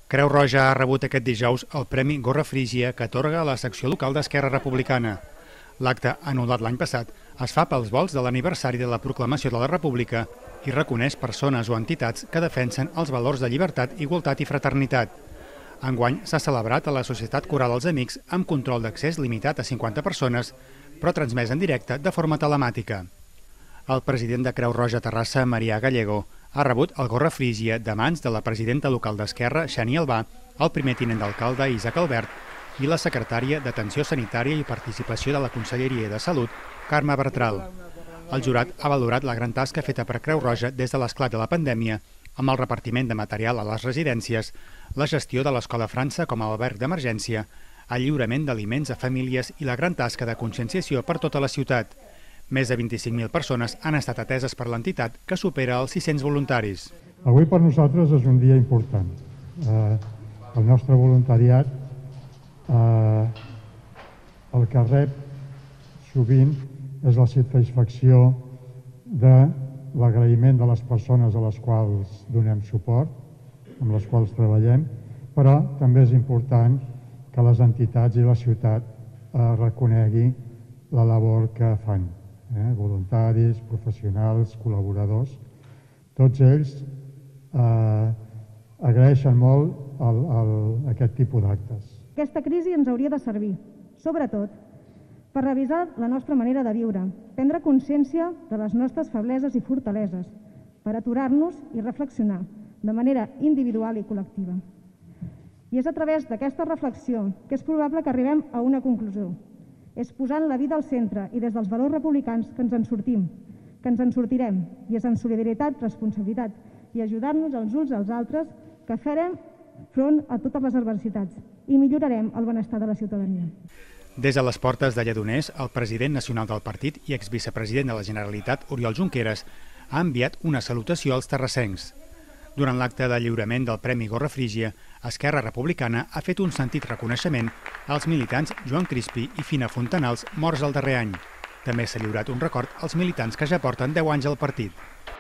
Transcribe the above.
Creu Roja ha rebut aquest dijous el Premi Gorra Frígia que atorga a la secció local d'Esquerra Republicana. L'acte, anul·lat l'any passat, es fa pels volts de l'aniversari de la proclamació de la República i reconeix persones o entitats que defensen els valors de llibertat, igualtat i fraternitat. Enguany s'ha celebrat a la Societat Coral Els Amics amb control d'accés limitat a 50 persones, però transmès en directe de forma telemàtica. El president de Creu Roja Terrassa, Marià Gallego, ha rebut el Gorra Frígia de mans de la presidenta local d'Esquerra, Xani Albà, el primer tinent d'alcalde, Isaac Albert, i la secretària d'Atenció Sanitària i Participació de la Conselleria de Salut, Carme Bertral. El jurat ha valorat la gran tasca feta per Creu Roja des de l'esclat de la pandèmia, amb el repartiment de material a les residències, la gestió de l'Escola França com a alberg d'emergència, el lliurament d'aliments a famílies i la gran tasca de conscienciació per tota la ciutat. Més de 25.000 persones han estat ateses per l'entitat, que supera els 600 voluntaris. Avui per nosaltres és un dia important. El nostre voluntariat el que rep sovint és la satisfacció de l'agraïment de les persones a les quals donem suport, amb les quals treballem, però també és important que les entitats i la ciutat reconegui la labor que fan. Voluntaris, professionals, col·laboradors, tots ells agraeixen molt aquest tipus d'actes. Aquesta crisi ens hauria de servir, sobretot, per revisar la nostra manera de viure, prendre consciència de les nostres febleses i fortaleses, per aturar-nos i reflexionar de manera individual i col·lectiva. I és a través d'aquesta reflexió que és probable que arribem a una conclusió. És posant la vida al centre i des dels valors republicans que ens en sortim, que ens en sortirem, i és en solidaritat, responsabilitat i ajudar-nos els uns als altres que farem front a totes les adversitats i millorarem el benestar de la ciutadania. Des de les portes de Lledoners, el president nacional del partit i exvicepresident de la Generalitat, Oriol Junqueras, ha enviat una salutació als terrassencs. Durant l'acte de lliurament del Premi Gorra Frígia, Esquerra Republicana ha fet un sentit reconeixement als militants Joan Crispi i Fina Fontanals morts el darrer any. També s'ha lliurat un record als militants que ja porten 10 anys al partit.